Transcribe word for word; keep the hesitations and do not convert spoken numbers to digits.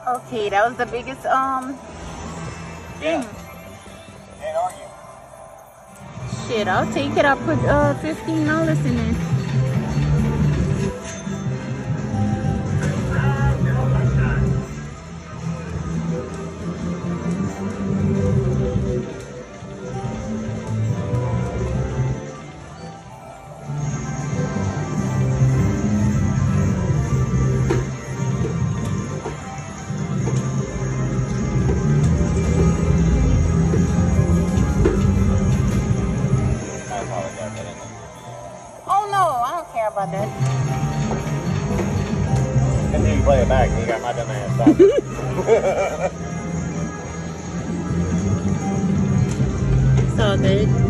Okay, that was the biggest um thing. Yeah. Can't argue. Shit, I'll take it. I'll put uh fifteen dollars in it. I apologize. I didn't know. Oh no, I don't care about that. Continue to play it back and you got my dumb ass stopped. It's all good.